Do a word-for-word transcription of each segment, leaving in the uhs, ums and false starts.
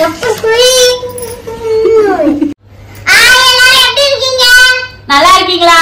நல்லா இருக்கீங்களா?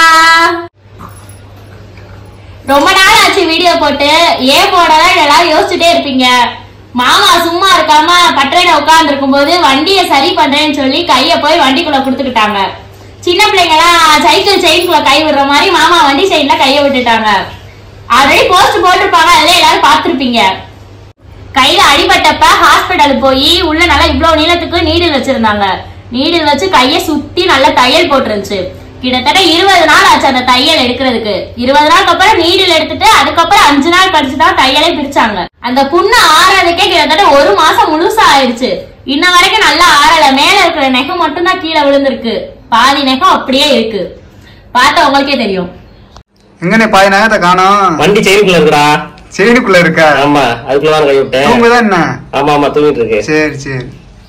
ரொம்ப நாள் ஆச்சு வீடியோ போட்டு. ஏன் போடலாம் எல்லாரும் யோசிச்சுட்டே இருப்பீங்க. மாமா சும்மா இருக்காம பட்டறையில உட்கார்ந்து இருக்கும் போது வண்டியை சரி பண்றேன்னு சொல்லி கைய போய் வண்டிக்குள்ள குடுத்துக்கிட்டாங்க. சின்ன பிள்ளைங்க எல்லாம் சைக்கிள் செயின்குள்ள கை விடுற மாதிரி மாமா வண்டி செயின்ல கைய விட்டுட்டாங்க. ஆல்ரெடி போஸ்ட் போட்டிருப்பாங்க, அதெல்லாம் எல்லாரும் பாத்துருப்பீங்க. கையில அடிபட்டப்ப ஹாஸ்பிட்டல் போய் உள்ள நல்லா இவ்வளவு நீளத்துக்கு நீடில் வச்சிருந்தாங்க. நீடில் வச்சு கைய சுத்தி நல்லா தையல் போட்டுருந்துச்சு. கிட்டத்தட்ட இருபது நாள் ஆச்சு அந்த தையல் எடுக்கிறதுக்கு. இருபது நாளுக்கு அப்புறம் நீடில் எடுத்துட்டு அதுக்கப்புறம் அஞ்சு நாள் கழிச்சுதான் தையலே பிரிச்சாங்க. அந்த புண்ணு ஆறதுக்கே கிட்டத்தட்ட ஒரு மாசம் முழுசா ஆயிடுச்சு. இன்ன வரைக்கும் நல்லா ஆறல. மேல இருக்கிற நெகம் மட்டும் தான் கீழே விழுந்திருக்கு. பாதி நெகம் அப்படியே இருக்கு. பார்த்தா உங்களுக்கே தெரியும். எங்கனே பாதி நகத்தை காணோம். வண்டி செயினுக்குள்ள இருக்குடா. செயினுக்குள்ள இருக்கா? ஆமா, அதுக்குள்ள கை விட்டேன். தூங்குதா என்ன? ஆமா ஆமா தூங்கிட்டு இருக்கு. சரி சரி.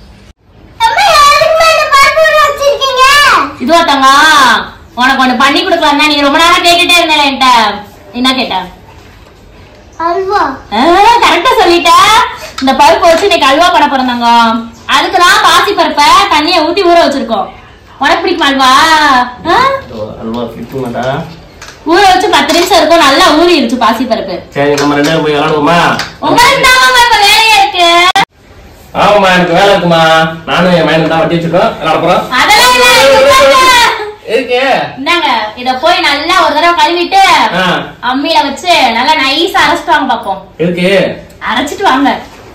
இதுவா தங்க உனக்கு ஒண்ணு பண்ணி கொடுக்கலாம் தான். நீ ரொம்ப நேரம் கேட்டுட்டே இருந்தேன் என்கிட்ட. என்ன கேட்ட? அல்வா. கரெக்டா சொல்லிட்ட. இந்த பருப்பு வச்சு இன்னைக்கு அல்வா பண்ண போறாங்க. அதுக்குதான் பாசி பருப்பை தண்ணியை ஊத்தி ஊற வச்சிருக்கோம். உனக்கு பிடிக்குமா அல்வா? அல்வா பிடிக்குமாடா? ஊற வச்சு பத்து நிமிஷம் இருக்கும். நல்லா ஊறிடுச்சு பாசி பருப்பு. சரி, நம்ம ரெண்டு பேரும் போய் விளையாடுவோமா? உங்களுக்கு தான் மாமா இப்ப வேலையா இருக்கு. ஆமாமா, எனக்கு வேலை இருக்குமா. நானும் என் மைண்ட் தான் வட்டி வச்சிருக்கோம். விளையாட போறோம். அதெல்லாம் இருக்கு. இந்தாங்க, இத போய் நல்லா ஒரு தடவை கழுவிட்டு அம்மியில வச்சு நல்லா நைஸா அரைச்சிட்டு வாங்க பாப்போம். இருக்கு, அரைச்சிட்டு வாங்க.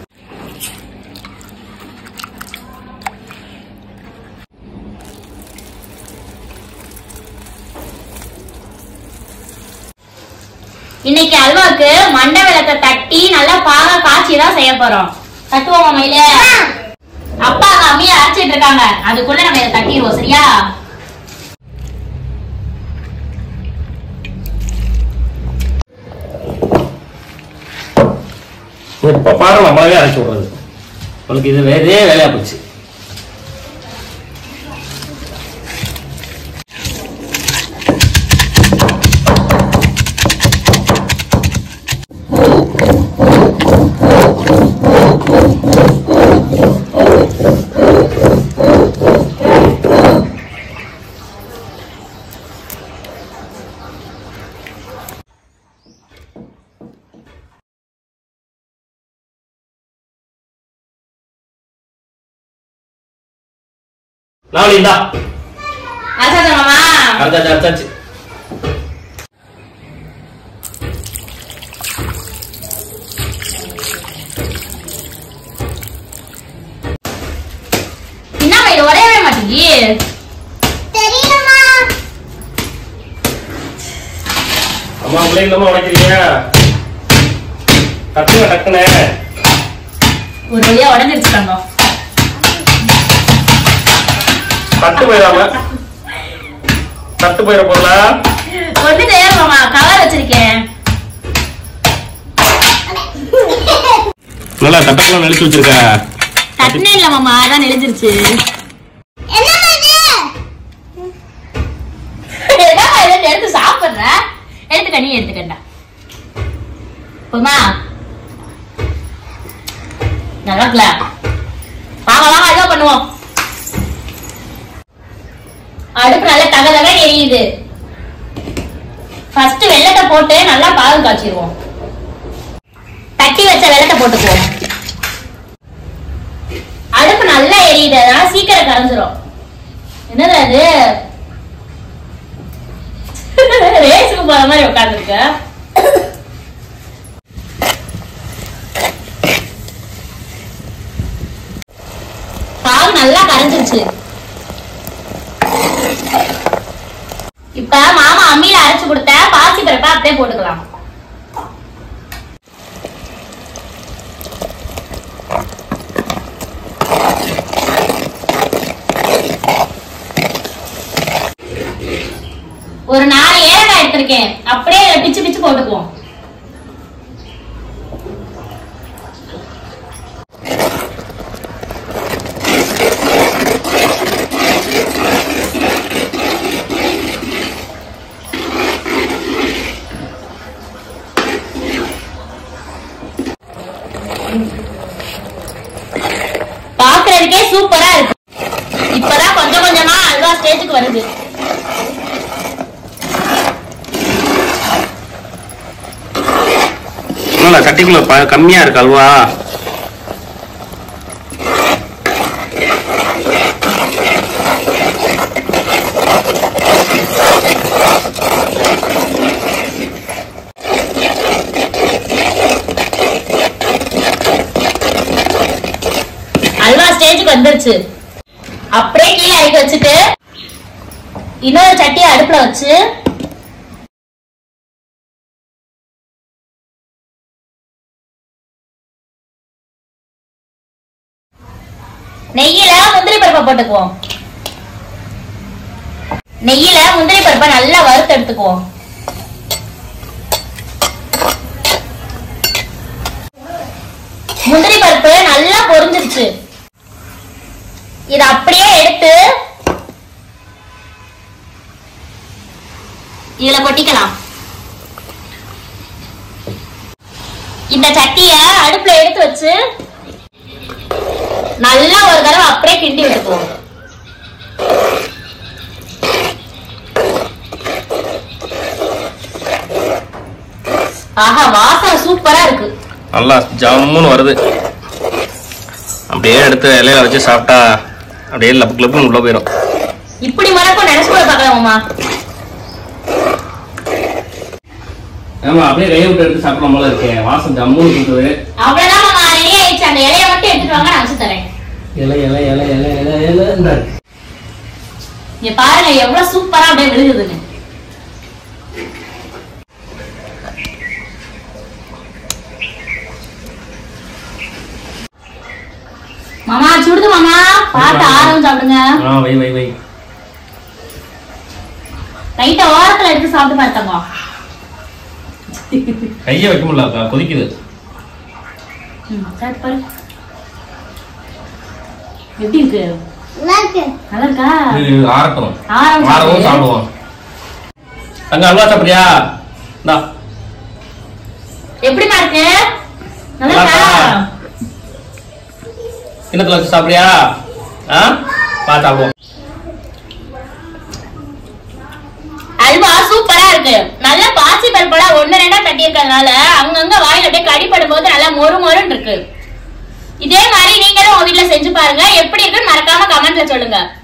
இன்னைக்கு அல்வாக்கு மண்டை விளக்க தட்டி நல்லா பாகா காய்ச்சி தான் செய்ய போறோம். தட்டுவோம் மாமையில. அப்பா அம்மியை அரைச்சிட்டு இருக்காங்க. அதுக்குள்ள நம்ம இதை தட்டிடுவோம். சரியா? இப்ப பாரு, நம்மளாவே அரைச்சு விடுறது. உங்களுக்கு இது வேறே வேலையா போச்சு. நாளை இந்தா அரைச்சாச்சா மாமா? அரைச்சாச்சு அரைச்சாச்சு. என்னம்மா இது உடையவே மாட்டேங்கி? தெரியலம்மா. அம்மா பிள்ளைங்களமா உடைக்கிறீங்க. டக்குனு டக்குனு ஒரு வழியா உடஞ்சிருச்சுட்டாங்க. தட்டு போயிடாம தட்டு போயிட போல. ஒண்ணு தெரியாது மாமா, கவர் வச்சிருக்கேன். நல்லா தட்டெல்லாம் நெளிச்சு வச்சிருக்க. தட்டுனே இல்ல மாமா, அதான் நெளிஞ்சிருச்சு. எடுத்து சாப்பிடுற. எடுத்துக்க, நீ எடுத்துக்கண்டா. போமா நல்லா இருக்குல்ல? வாங்க வாங்க அல்வா பண்ணுவோம். அடுப்பு நல்லா தகதக எரியுது. ஃபர்ஸ்ட் வெல்லத்தை போட்டு நல்லா பாகு காய்ச்சிடுவோம். தட்டி வச்ச வெல்லத்தை போட்டுக்குவோம். அடுப்பு நல்லா எரியுது, அதனால சீக்கிரம் கரைஞ்சிரும். என்னது அது? ரேஸுக்கு போற மாதிரி உட்கார்ந்துருக்க. பாகு நல்லா கரைஞ்சிருச்சு. இப்ப மாமா அம்மியில அரைச்சு கொடுத்த பாசி பருப்பை அப்படியே போட்டுக்கலாம். ஒரு நாலு ஏலக்காய் எடுத்திருக்கேன். அப்படியே பிச்சு பிச்சு போட்டுக்குவோம். பாக்குறதுக்கே சூப்பரா இருக்கு. இப்பதான் கொஞ்சம் கொஞ்சமா அல்வா ஸ்டேஜுக்கு வருது. கட்டிக்குள்ள கம்மியா இருக்கு அல்வா. அல்வா ஸ்டேஜுக்கு வந்துருச்சு. அப்படியே கீழே இறக்கி வச்சுட்டு இன்னொரு சட்டியை அடுப்புல வச்சு நெய்யில முந்திரி பருப்பை போட்டுக்குவோம். நெய்யில முந்திரி பருப்பை நல்லா வறுத்து எடுத்துக்குவோம். முந்திரி பருப்பு நல்லா பொரிஞ்சிருச்சு. இத அப்படியே எடுத்து இதுல கொட்டிக்கலாம். இந்த சட்டிய அடுப்புல எடுத்து வச்சு நல்லா ஒரு தடவை அப்படியே கிண்டி விட்டுக்குவோம். ஆஹா, வாசனை சூப்பரா இருக்கு. நல்லா ஜம்முன்னு வருது. அப்படியே எடுத்து இலையில வச்சு சாப்பிட்டா அப்படியே லப்பு கிளப்புன்னு உள்ள போயிடும். இப்படி மறக்கும் நினைச்சு கூட பார்க்கலாமா? ஆமா, அப்படியே கையை விட்டு எடுத்து சாப்பிடலாம் போல இருக்கேன். வாசம் ஜம்முன்னு இருக்குது. அவ்வளவுதான் மாமா, ரெடி ஆயிடுச்சு. அந்த இலையை மட்டும் எடுத்துட்டு வாங்க, நான் வச்சு தரேன். இலை இலை இலை இலை இலை இலை இங்க பாருங்க எவ்வளவு சூப்பரா அப்படியே விழுகுதுன்னு. மாமா சுடுது மாமா, பார்த்து ஆரம் சாப்பிடுங்க. வை வை வை லைட்டா ஓரத்துல எடுத்து சாப்பிட்டு பார்த்தாங்க. கையை வைக்க முடியல, கொதிக்குது. எப்படி இருக்கு? நல்லா இருக்கா? ஆரட்டும், ஆரம் ஆரவும் சாப்பிடுவோம். அங்க அல்வா சாப்பிடுறியா? இந்தா. எப்படிமா இருக்கு? நல்லா இருக்கா? கிண்ணத்துல வச்சு சாப்பிடுறியா? பா சாப்பிடுவோம். அல்வா சூப்பரா இருக்கு. நல்ல பாசி பருப்பெல்லாம் ஒண்ணு ரெண்டா கட்டி இருக்கிறதுனால அங்கங்க வாயில அப்படியே கடிப்படும் போது நல்லா மொறு மொறுன்னு இருக்கு. இதே மாதிரி நீங்களும் உங்க வீட்டுல செஞ்சு பாருங்க. எப்படி இருக்குன்னு மறக்காம கமெண்ட்ல சொல்லுங்க.